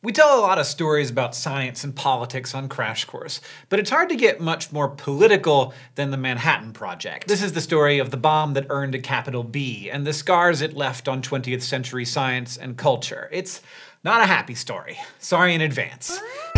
We tell a lot of stories about science and politics on Crash Course, but it's hard to get much more political than the Manhattan Project. This is the story of the bomb that earned a capital B, and the scars it left on 20th century science and culture. It's not a happy story. Sorry in advance.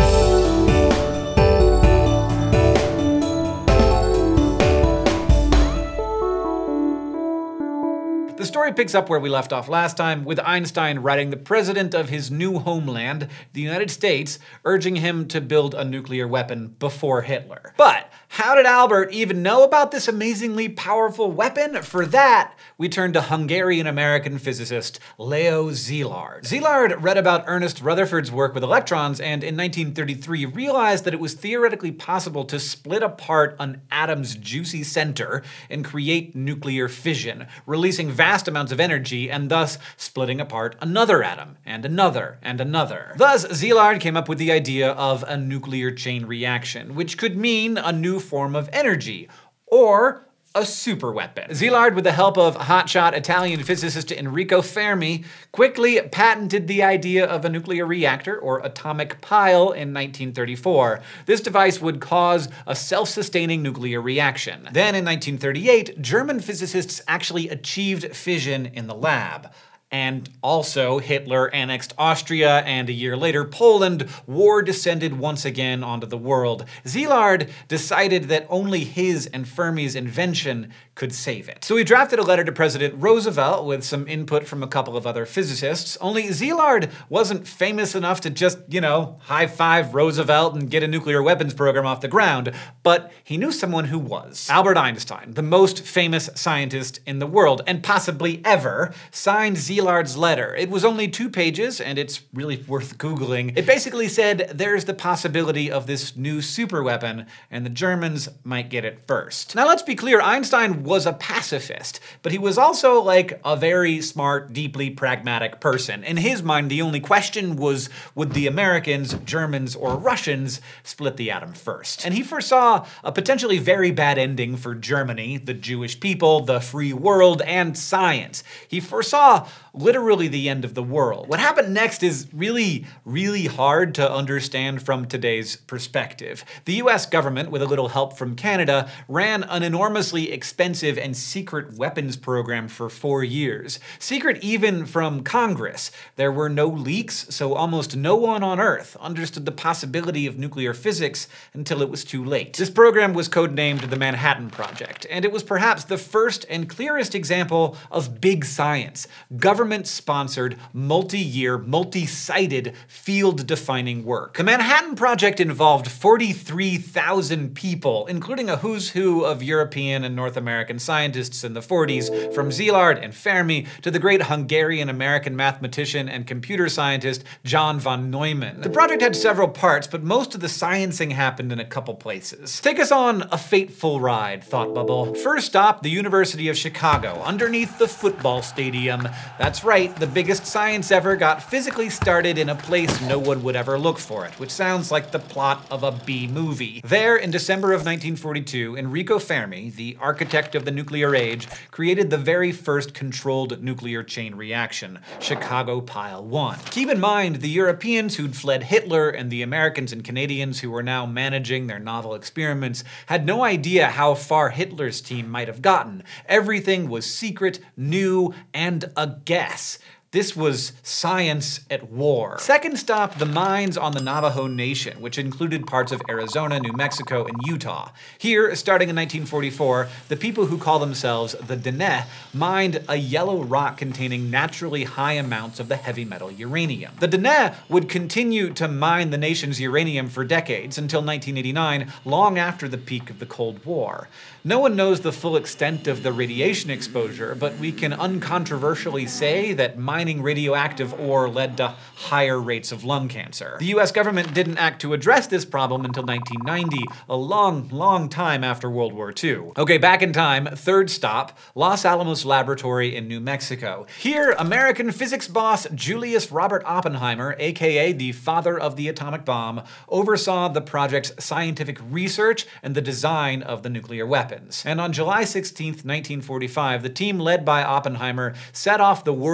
The story picks up where we left off last time, with Einstein writing the president of his new homeland, the United States, urging him to build a nuclear weapon before Hitler. But how did Albert even know about this amazingly powerful weapon? For that, we turn to Hungarian-American physicist Leo Szilard. Szilard read about Ernest Rutherford's work with electrons and in 1933 realized that it was theoretically possible to split apart an atom's juicy center and create nuclear fission, releasing vast amounts of energy and thus splitting apart another atom, and another, and another. Thus, Szilard came up with the idea of a nuclear chain reaction, which could mean a new form of energy, or a superweapon. Szilard, with the help of hotshot Italian physicist Enrico Fermi, quickly patented the idea of a nuclear reactor, or atomic pile, in 1934. This device would cause a self-sustaining nuclear reaction. Then in 1938, German physicists actually achieved fission in the lab. And also, Hitler annexed Austria, and a year later, Poland. War descended once again onto the world. Szilard decided that only his and Fermi's invention could save it. So he drafted a letter to President Roosevelt with some input from a couple of other physicists, only Szilard wasn't famous enough to just, high-five Roosevelt and get a nuclear weapons program off the ground, but he knew someone who was. Albert Einstein, the most famous scientist in the world, and possibly ever, signed Szilard's letter. It was only 2 pages, and it's really worth Googling. It basically said, there's the possibility of this new superweapon, and the Germans might get it first. Now let's be clear, Einstein was a pacifist, but he was also like a very smart, deeply pragmatic person. In his mind, the only question was, would the Americans, Germans, or Russians split the atom first? And he foresaw a potentially very bad ending for Germany, the Jewish people, the free world, and science. He foresaw literally the end of the world. What happened next is really, really hard to understand from today's perspective. The US government, with a little help from Canada, ran an enormously expensive and secret weapons program for 4 years. Secret even from Congress. There were no leaks, so almost no one on Earth understood the possibility of nuclear physics until it was too late. This program was codenamed the Manhattan Project, and it was perhaps the first and clearest example of big science. Government-sponsored, multi-year, multi-sited, field-defining work. The Manhattan Project involved 43,000 people, including a who's who of European and North American scientists in the 40s, from Szilard and Fermi to the great Hungarian-American mathematician and computer scientist John von Neumann. The project had several parts, but most of the sciencing happened in a couple places. Take us on a fateful ride, Thought Bubble. First stop, the University of Chicago, underneath the football stadium. That's right, the biggest science ever got physically started in a place no one would ever look for it, which sounds like the plot of a B-movie. There, in December of 1942, Enrico Fermi, the architect of the nuclear age, created the very first controlled nuclear chain reaction, Chicago Pile 1. Keep in mind, the Europeans who'd fled Hitler and the Americans and Canadians who were now managing their novel experiments had no idea how far Hitler's team might have gotten. Everything was secret, new, and a guess. This was science at war. Second stop, the mines on the Navajo Nation, which included parts of Arizona, New Mexico, and Utah. Here, starting in 1944, the people who call themselves the Dene mined a yellow rock containing naturally high amounts of the heavy metal uranium. The Dene would continue to mine the nation's uranium for decades, until 1989, long after the peak of the Cold War. No one knows the full extent of the radiation exposure, but we can uncontroversially say that mining radioactive ore led to higher rates of lung cancer. The US government didn't act to address this problem until 1990, a long, long time after World War II. Okay, back in time, third stop, Los Alamos Laboratory in New Mexico. Here, American physics boss Julius Robert Oppenheimer, aka the father of the atomic bomb, oversaw the project's scientific research and the design of the nuclear weapons. And on July 16, 1945, the team led by Oppenheimer set off the world's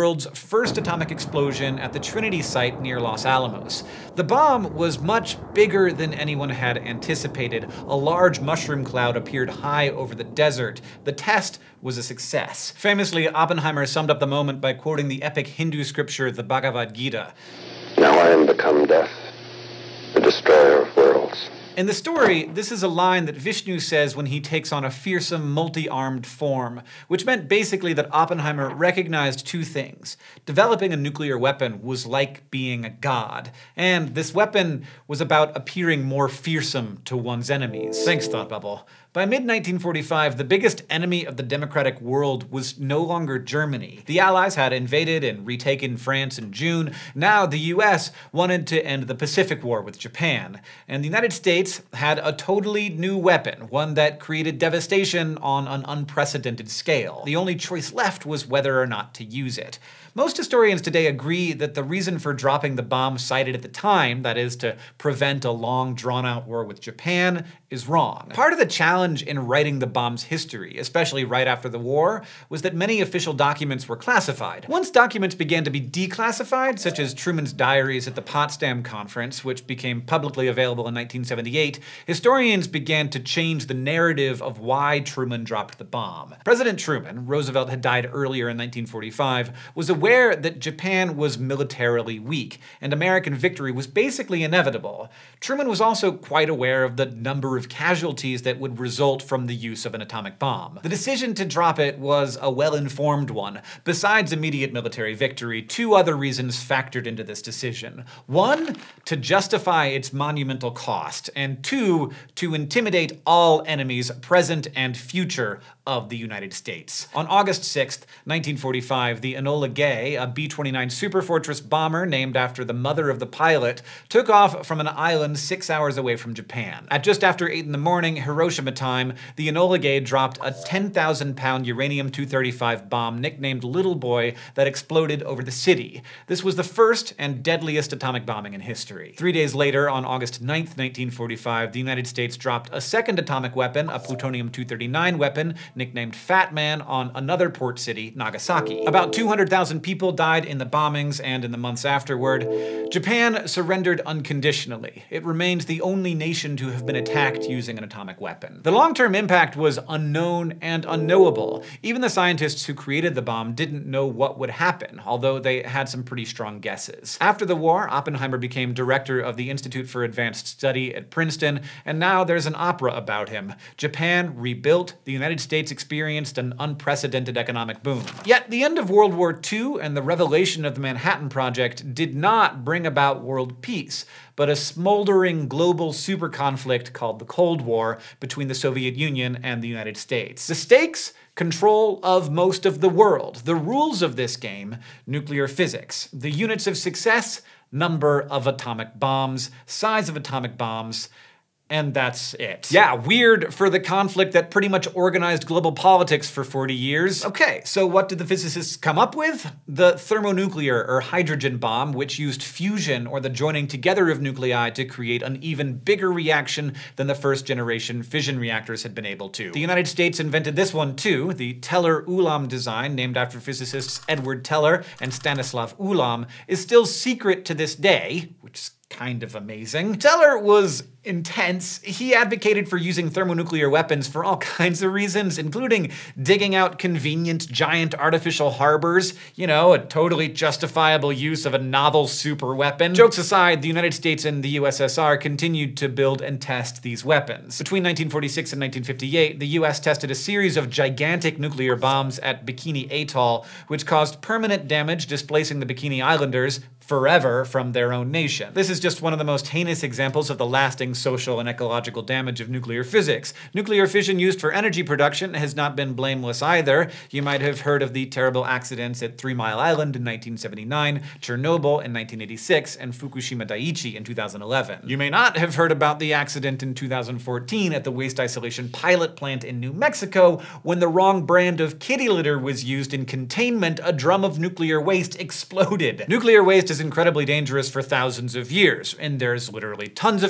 first atomic explosion at the Trinity site near Los Alamos. The bomb was much bigger than anyone had anticipated. A large mushroom cloud appeared high over the desert. The test was a success. Famously, Oppenheimer summed up the moment by quoting the epic Hindu scripture, the Bhagavad Gita. Now I am become death, the destroyer of worlds. In the story, this is a line that Vishnu says when he takes on a fearsome, multi-armed form, which meant basically that Oppenheimer recognized two things. Developing a nuclear weapon was like being a god, and this weapon was about appearing more fearsome to one's enemies. Thanks, Thought Bubble. By mid-1945, the biggest enemy of the democratic world was no longer Germany. The Allies had invaded and retaken France in June. Now the US wanted to end the Pacific War with Japan. And the United States had a totally new weapon, one that created devastation on an unprecedented scale. The only choice left was whether or not to use it. Most historians today agree that the reason for dropping the bomb cited at the time, that is, to prevent a long, drawn-out war with Japan, is wrong. Part of the challenge in writing the bomb's history, especially right after the war, was that many official documents were classified. Once documents began to be declassified, such as Truman's diaries at the Potsdam Conference, which became publicly available in 1978, historians began to change the narrative of why Truman dropped the bomb. President Truman, Roosevelt had died earlier in 1945, was aware that Japan was militarily weak, and American victory was basically inevitable. Truman was also quite aware of the number of casualties that would result from the use of an atomic bomb. The decision to drop it was a well-informed one. Besides immediate military victory, two other reasons factored into this decision. One, to justify its monumental cost, and two, to intimidate all enemies, present and future, of the United States. On August 6, 1945, the Enola Gay, a B-29 Superfortress bomber named after the mother of the pilot, took off from an island 6 hours away from Japan. At just after 8 in the morning, Hiroshima time, the Enola Gay dropped a 10,000-pound uranium-235 bomb nicknamed Little Boy that exploded over the city. This was the first and deadliest atomic bombing in history. 3 days later, on August 9, 1945, the United States dropped a second atomic weapon, a plutonium-239 weapon, nicknamed Fat Man, on another port city, Nagasaki. About 200,000 people died in the bombings and in the months afterward. Japan surrendered unconditionally. It remains the only nation to have been attacked using an atomic weapon. The long-term impact was unknown and unknowable. Even the scientists who created the bomb didn't know what would happen, although they had some pretty strong guesses. After the war, Oppenheimer became director of the Institute for Advanced Study at Princeton, and now there's an opera about him. Japan rebuilt, the United States experienced an unprecedented economic boom. Yet the end of World War II and the revelation of the Manhattan Project did not bring about world peace, but a smoldering global super conflict called the Cold War between the Soviet Union and the United States. The stakes? Control of most of the world. The rules of this game? Nuclear physics. The units of success? Number of atomic bombs, size of atomic bombs, and that's it. Yeah, weird for the conflict that pretty much organized global politics for 40 years. Okay, so what did the physicists come up with? The thermonuclear, or hydrogen bomb, which used fusion, or the joining together of nuclei, to create an even bigger reaction than the first-generation fission reactors had been able to. The United States invented this one too. The Teller-Ulam design, named after physicists Edward Teller and Stanislav Ulam, is still secret to this day, which is kind of amazing. Teller was intense. He advocated for using thermonuclear weapons for all kinds of reasons, including digging out convenient giant artificial harbors, you know, a totally justifiable use of a novel super weapon. Jokes aside, the United States and the USSR continued to build and test these weapons. Between 1946 and 1958, the US tested a series of gigantic nuclear bombs at Bikini Atoll, which caused permanent damage, displacing the Bikini Islanders forever from their own nation. This is just one of the most heinous examples of the lasting social and ecological damage of nuclear physics. Nuclear fission used for energy production has not been blameless either. You might have heard of the terrible accidents at 3 Mile Island in 1979, Chernobyl in 1986, and Fukushima Daiichi in 2011. You may not have heard about the accident in 2014 at the waste isolation pilot plant in New Mexico, when the wrong brand of kitty litter was used in containment. A drum of nuclear waste exploded. Nuclear waste is incredibly dangerous for thousands of years, and there's literally tons of it, and no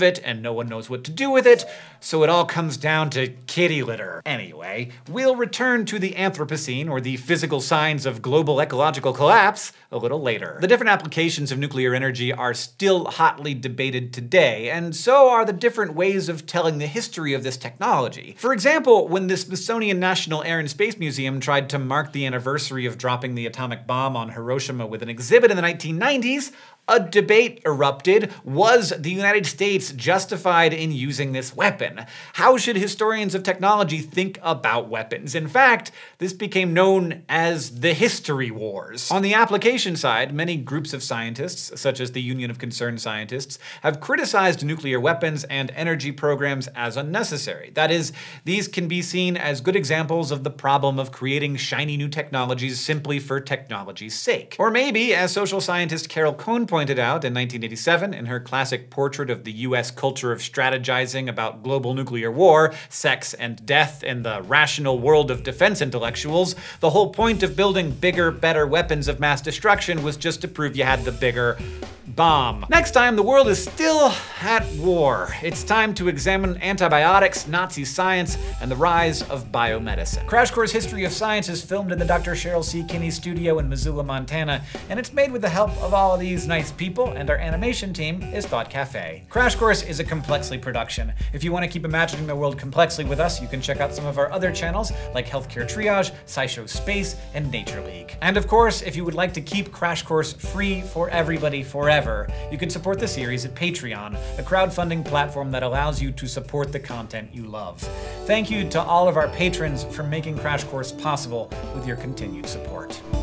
no one knows what to do with it, so it all comes down to kitty litter. Anyway, we'll return to the Anthropocene, or the physical signs of global ecological collapse, a little later. The different applications of nuclear energy are still hotly debated today, and so are the different ways of telling the history of this technology. For example, when the Smithsonian National Air and Space Museum tried to mark the anniversary of dropping the atomic bomb on Hiroshima with an exhibit in the 1990s, a debate erupted. Was the United States justified in using this weapon? How should historians of technology think about weapons? In fact, this became known as the History Wars. On the application side, many groups of scientists, such as the Union of Concerned Scientists, have criticized nuclear weapons and energy programs as unnecessary. That is, these can be seen as good examples of the problem of creating shiny new technologies simply for technology's sake. Or maybe, as social scientist Carol Cohn pointed out in 1987 in her classic portrait of the US culture of strategizing about global nuclear war, sex and death in the rational world of defense intellectuals, the whole point of building bigger, better weapons of mass destruction was just to prove you had the bigger bomb. Next time, the world is still at war. It's time to examine antibiotics, Nazi science, and the rise of biomedicine. Crash Course History of Science is filmed in the Dr. Cheryl C. Kinney studio in Missoula, Montana, and it's made with the help of all of these nice people, and our animation team is Thought Cafe. Crash Course is a Complexly production. If you want to keep imagining the world complexly with us, you can check out some of our other channels like Healthcare Triage, SciShow Space, and Nature League. And of course, if you would like to keep Crash Course free for everybody forever, you can support the series at Patreon, a crowdfunding platform that allows you to support the content you love. Thank you to all of our patrons for making Crash Course possible with your continued support.